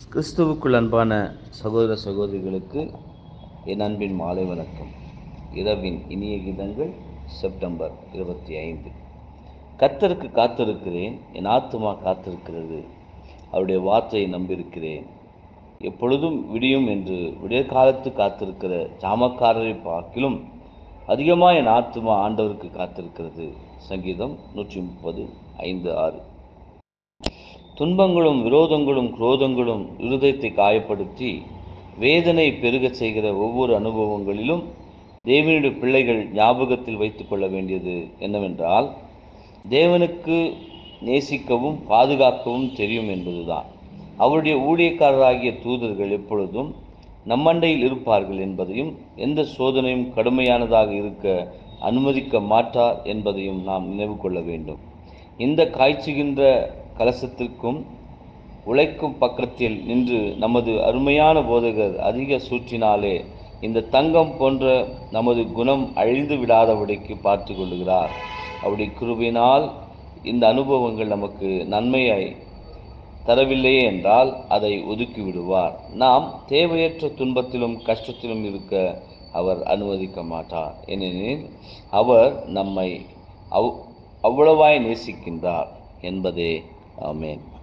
கிறிஸ்துவுக்குள் அன்பான சகோதர சகோதரிகளுக்கு என் அன்பின் மாலை வணக்கம். இரவின் இனிய கீதங்கள் செப்டம்பர் 25. கர்த்தருக்கு காத்திருக்கிறேன், என் ஆத்துமா காத்திருக்கிறது, அவருடைய வார்த்தையை நம்பியிருக்கிறேன். எப்பொழுதும் விடியும் என்று விடியற்காலத்து காத்திருக்கிற ஜாமக்காரரை பார்க்கிலும் அதிகமாக என் ஆத்துமா ஆண்டவருக்கு காத்திருக்கிறது. சங்கீதம் 130:5-6. துன்பங்களும் விரோதங்களும் குரோதங்களும் இருதயத்தை காயப்படுத்தி வேதனை பெருகச் செய்கிற ஒவ்வொரு அனுபவங்களிலும் தேவனுடைய பிள்ளைகள் ஞாபகத்தில் வைத்துக் கொள்ள வேண்டியது என்னவென்றால், தேவனுக்கு நேசிக்கவும் பாதுகாக்கவும் தெரியும் என்பதுதான். அவருடைய ஊழியக்காரராகிய தூதர்கள் எப்பொழுதும் நம்மண்டையில் இருப்பார்கள் என்பதையும், எந்த சோதனையும் கடுமையானதாக இருக்க அனுமதிக்க மாட்டார் என்பதையும் நாம் நினைவு கொள்ள வேண்டும். இந்த காய்ச்சுகின்ற கலசத்திற்கும் உழைக்கும் பக்கத்தில் நின்று நமது அருமையான போதகர் அதிக சூற்றினாலே இந்த தங்கம் போன்ற நமது குணம் அழிந்து விடாதபடிக்கு பார்த்து கொள்ளுகிறார். அவருடைய கிருபையினால் இந்த அனுபவங்கள் நமக்கு நன்மையை தரவில்லையே என்றால் அதை ஒதுக்கி விடுவார். நாம் தேவையற்ற துன்பத்திலும் கஷ்டத்திலும் இருக்க அவர் அனுமதிக்க மாட்டார். ஏனெனில் அவர் நம்மை அவ்வளவாய் நேசிக்கின்றார் என்பதே. ஆமென்.